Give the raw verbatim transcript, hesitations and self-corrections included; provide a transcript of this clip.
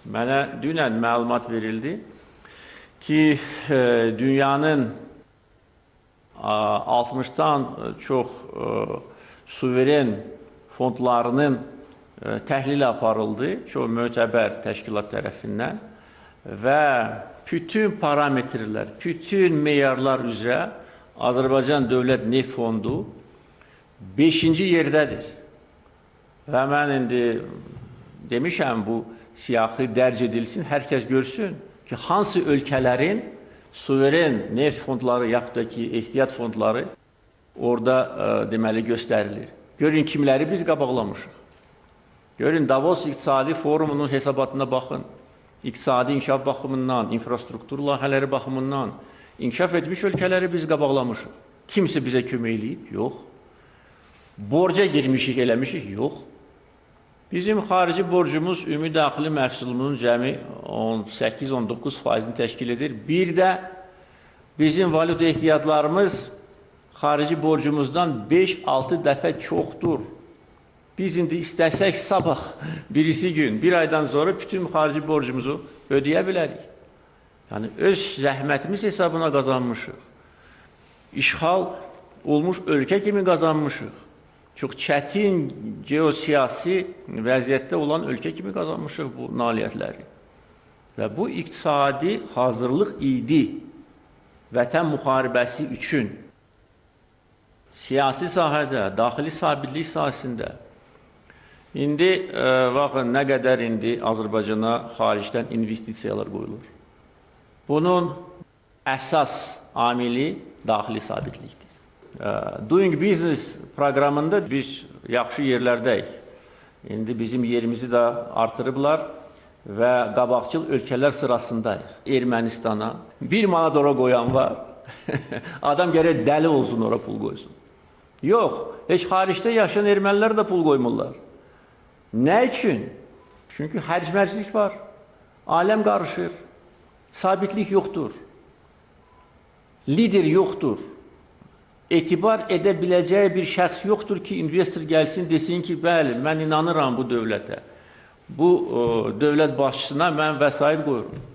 Mənə dünən məlumat verildi ki, e, dünyanın altmışdan çox e, suveren fondlarının e, təhlili aparıldı, çox mötəbər təşkilat tərəfindən və bütün parametrlər, bütün meyarlar üzrə Azərbaycan Dövlət Neft Fondu beşinci yerdədir. Və mən indi demişəm, bu siyahı dərc edilsin, hər kəs görsün ki, hansı ölkələrin suveren neft fondları, yaxud da ki, ehtiyat fondları orada e, deməli göstərilir. Görün, kimləri biz qabaqlamışıq. Görün, Davos İqtisadi Forumunun hesabatına baxın. İqtisadi inkişaf baxımından, infrastruktur layihələri baxımından inkişaf etmiş ölkələri biz qabaqlamışıq. Kimsə bizə kömək eləyib? Yox. Borca girmişik, eləmişik? Yox. Bizim xarici borcumuz ümumi daxili məhsulumuzun cəmi on səkkiz on doqquz faizini təşkil edir. Bir də bizim valyuta ehtiyatlarımız xarici borcumuzdan beş altı dəfə çoxdur. Biz indi istəsək sabah, birisi gün, bir aydan sonra bütün xarici borcumuzu ödəyə bilərik. Yəni, öz zəhmətimiz hesabına qazanmışıq. İşğal olmuş ölkə kimi qazanmışıq. Çox çətin geosiyasi vəziyyətdə olan ölkə kimi qazanmışıq bu nailiyyətləri. Və bu iqtisadi hazırlıq idi vətən müharibəsi üçün siyasi sahədə, daxili sabitlik sahəsində. İndi, e, baxın, nə qədər indi Azərbaycana xaricdən investisiyalar qoyulur. Bunun əsas amili daxili sabitlikdir. Doing Business proqramında biz yaxşı yerlərdəyik. İndi bizim yerimizi də artırıblar və qabaqcıl ölkələr sırasındayıq. Ermənistana bir manat ora qoyan var. Adam gərək dəli olsun, ora pul qoysun. Yox, heç xaricdə yaşayan ermənilər də pul qoymurlar. Nə üçün? Çünki hərc-mərclik var. Aləm qarışır. Sabitlik yoxdur. Lider yoxdur. Etibar edə biləcəyi bir şəxs yoxdur ki, investor gəlsin, desin ki, bəli, mən inanıram bu dövlətə. Bu, dövlət başçısına mən vəsait qoyurum.